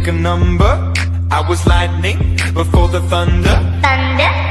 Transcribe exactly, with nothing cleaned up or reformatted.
make a number. I was lightning before the thunder. Thunder.